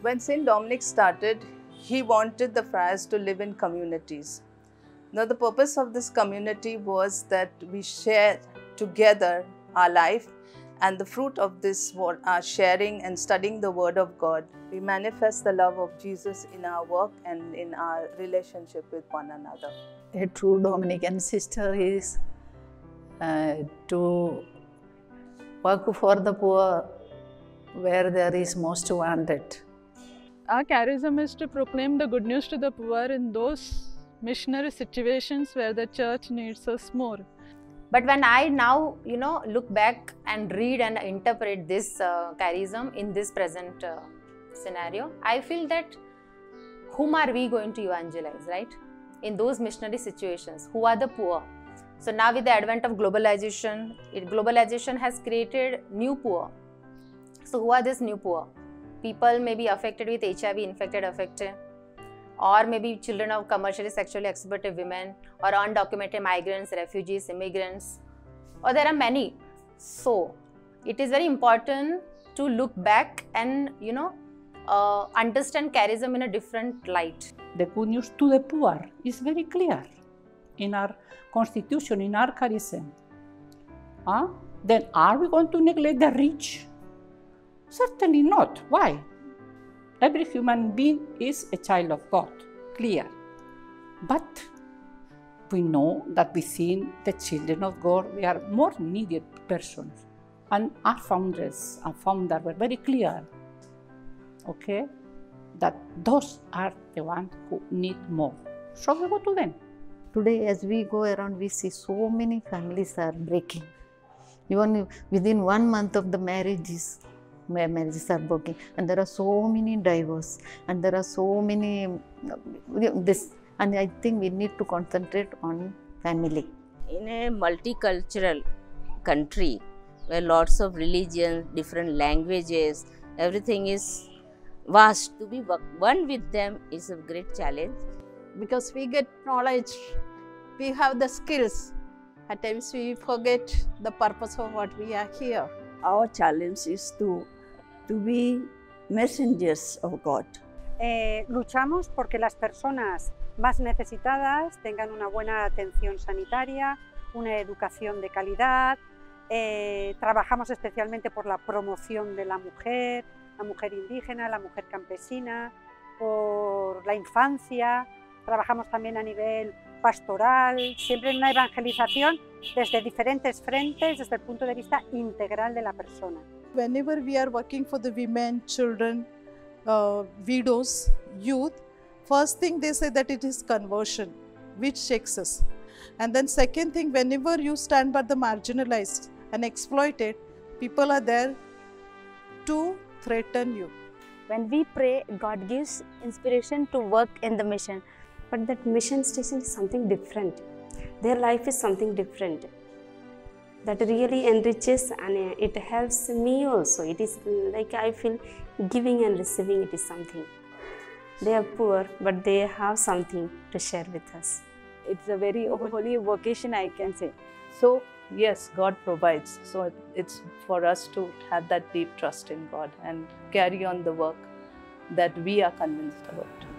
When St. Dominic started, he wanted the friars to live in communities. Now, the purpose of this community was that we share together our life, and the fruit of this are sharing and studying the Word of God. We manifest the love of Jesus in our work and in our relationship with one another. A true Dominican sister is to work for the poor where there is most wanted. Our charism is to proclaim the good news to the poor in those missionary situations where the church needs us more. But when I now, look back and read and interpret this charism in this present scenario, I feel that whom are we going to evangelize, right? In those missionary situations, who are the poor? So now with the advent of globalization, globalization has created new poor. So who are these new poor? People may be affected with HIV, affected, or maybe children of commercially sexually exploited women, or undocumented migrants, refugees, immigrants, or there are many. So it is very important to look back and understand charism in a different light. The good news to the poor is very clear in our constitution, in our charism. Then are we going to neglect the rich? Certainly not. Why? Every human being is a child of God, clear. But we know that within the children of God, we are more needed persons. And our founders and founder were very clear, okay, that those are the ones who need more. So we go to them. Today, as we go around, we see so many families are breaking. Even within 1 month of the marriages are broken, and there are so many divorces, and there are so many and I think we need to concentrate on family. In a multicultural country where lots of religions, different languages, everything is vast, to be one with them is a great challenge. Because we get knowledge, we have the skills. At times we forget the purpose of what we are here. Our challenge is to be messengers of God. Luchamos porque las personas más necesitadas tengan una buena atención sanitaria, una educación de calidad. Trabajamos especialmente por la promoción de la mujer indígena, la mujer campesina, por la infancia. Trabajamos también a nivel pastoral, siempre en una evangelización desde diferentes frentes, desde el punto de vista integral de la persona. Whenever we are working for the women, children, widows, youth, first thing they say that it is conversion, which shakes us. And then second thing, whenever you stand by the marginalized and exploited, people are there to threaten you. When we pray, God gives inspiration to work in the mission. But that mission station is something different. Their life is something different. That really enriches and it helps me also. It is like I feel giving and receiving, it is something. They are poor, but they have something to share with us. It's a very holy vocation, I can say. So yes, God provides. So it's for us to have that deep trust in God and carry on the work that we are convinced about.